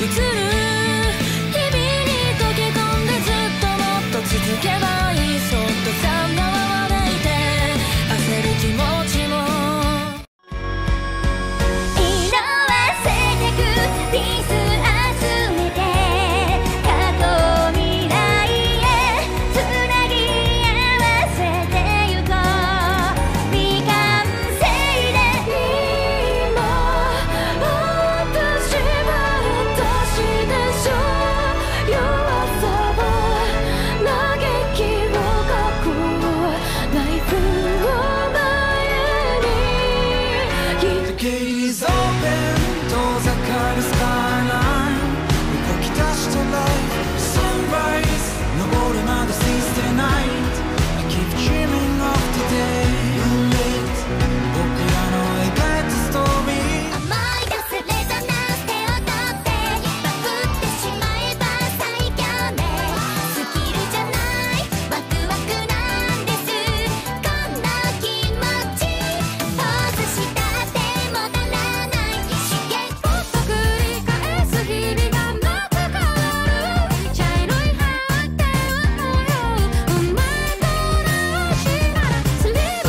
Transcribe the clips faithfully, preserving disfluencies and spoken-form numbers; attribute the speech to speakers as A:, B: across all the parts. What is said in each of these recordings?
A: 映る日々に溶け込んでずっともっと続けばいいそっとさんのままでいて焦る気持ちも色あせてくピース集めて過去未来へつなぎ合わせてゆこう未完成で今私は私でしょ弱さは嘆きを書くナイフを前に
B: The gate is open 遠ざかるスカイライン動き出した life Sunrise 昇るまで Seize the night I keep dreaming of the day Moonlit 僕らの描いたストーリー
A: 思い出すレゾナンス手を取ってバグってしまえば最強ねスキルじゃないワクワクなんですこの気持ちポーズしたって戻らない刺激を繰り返す日々がまた変わる茶色い発展を生まれたらしならスリー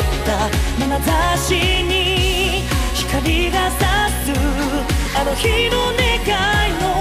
C: た眼差しに光が差すあの日の願いの